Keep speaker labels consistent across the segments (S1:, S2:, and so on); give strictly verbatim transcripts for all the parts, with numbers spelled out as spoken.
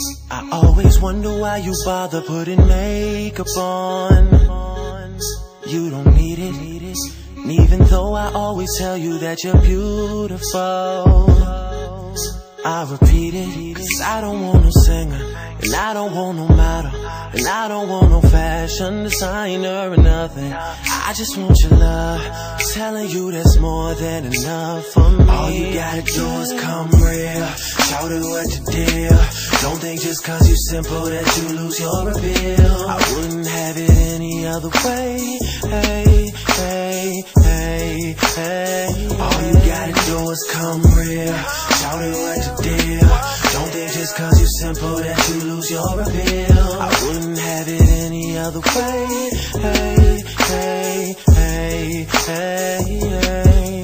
S1: I always wonder why you bother putting makeup on. You don't need it, even though I always tell you that you're beautiful. I repeat it, cause I don't want no singer, and I don't want no model, and I don't want no fashion designer or nothing. I just want your love, telling you that's more than enough for me. All you gotta do is come real, shout it what you deal. Don't think just cause you simple that you lose your appeal. I wouldn't have it any other way. Hey, hey, hey, hey. All you gotta do is come real, shout it what you deal. Don't think just cause you simple that you lose your appeal. I wouldn't have it any other way. Hey, hey, hey, hey, hey.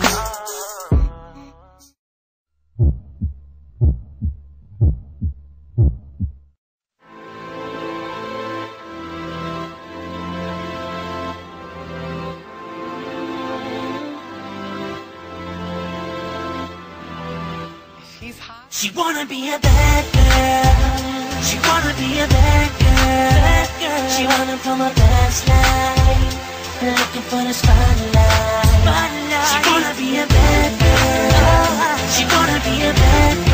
S2: She wanna be a bad girl. She wanna be a bad girl. Bad girl. She running from a past life, looking for the spotlight. Spotlight. She wanna be a bad girl. She wanna be a bad girl.